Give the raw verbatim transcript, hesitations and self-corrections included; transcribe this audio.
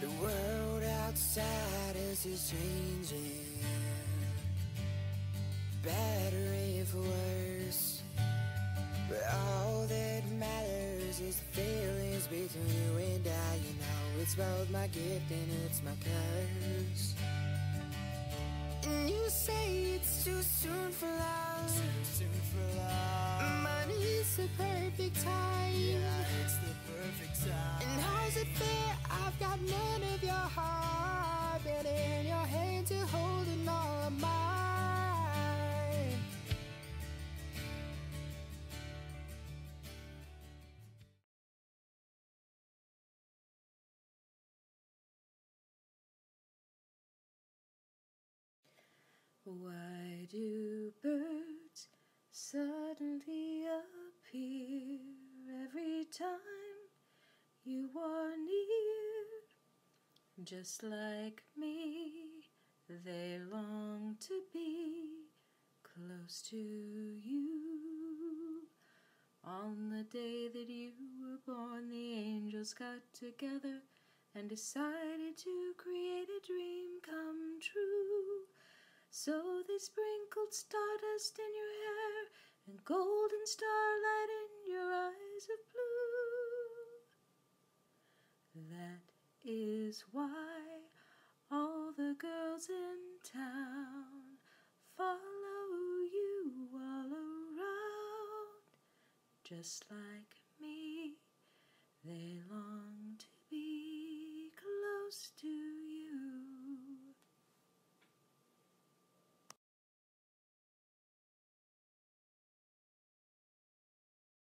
The world outside us is changing, better for worse. But all that matters is the feelings between you and I. You know, it's both my gift and it's my curse. And you say it's too soon for love, too soon for love. Money's the perfect time. Yeah, it's the perfect time. And how's it fair? I've got none of your heart, but in your hand to holding all of mine. Why do birds suddenly appear every time you are near? Just like me, they long to be close to you. On the day that you were born, the angels got together and decided to create a dream come true. So they sprinkled stardust in your hair and golden starlight in your eyes of blue. That is why all the girls in town follow you all around, just like